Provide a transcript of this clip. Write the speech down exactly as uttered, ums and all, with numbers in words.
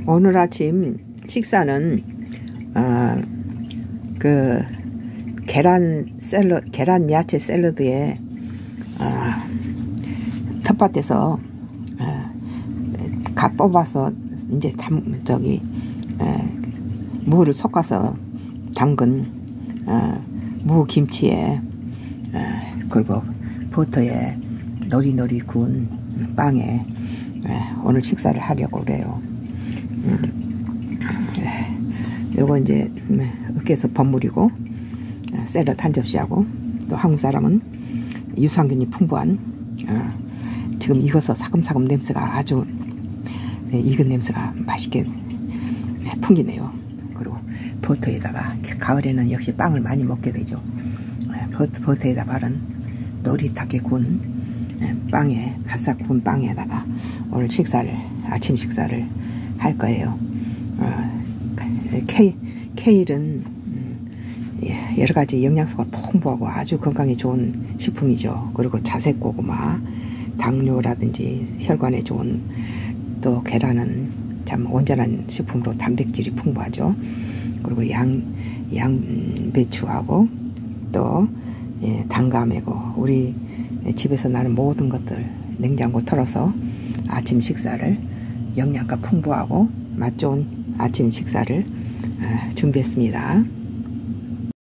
오늘 아침 식사는 어, 그 계란 샐러 계란 야채 샐러드에 어, 텃밭에서 어, 갓 뽑아서 이제 담 저기 어, 무를 섞어서 담근 어, 무 김치에 어, 그리고 버터에 노리노리 구운 빵에 어, 오늘 식사를 하려고 그래요. 음, 요거 이제 으깨서 버무리고 샐러드 한 접시하고, 또 한국 사람은 유산균이 풍부한 어, 지금 익어서 사금사금 냄새가 아주 익은 냄새가 맛있게 풍기네요. 그리고 버터에다가 가을에는 역시 빵을 많이 먹게 되죠. 버터, 버터에다 바른 노릇하게 구운 빵에, 바싹 구운 빵에다가 오늘 식사를, 아침 식사를 할 거예요. 어, 케, 케일은 음, 여러 가지 영양소가 풍부하고 아주 건강에 좋은 식품이죠. 그리고 자색 고구마, 당뇨라든지 혈관에 좋은, 또 계란은 참 온전한 식품으로 단백질이 풍부하죠. 그리고 양, 양배추하고 또 예, 단감이고, 우리 집에서 나는 모든 것들 냉장고 털어서 아침 식사를 영양가 풍부하고 맛 좋은 아침 식사를 준비했습니다.